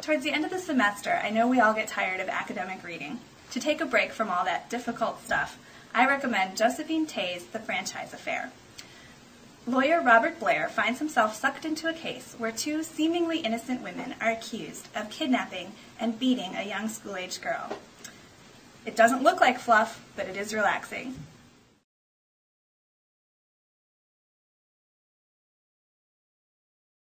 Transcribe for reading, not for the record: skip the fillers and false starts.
Towards the end of the semester, I know we all get tired of academic reading. To take a break from all that difficult stuff, I recommend Josephine Tey's The Franchise Affair. Lawyer Robert Blair finds himself sucked into a case where two seemingly innocent women are accused of kidnapping and beating a young school-age girl. It doesn't look like fluff, but it is relaxing.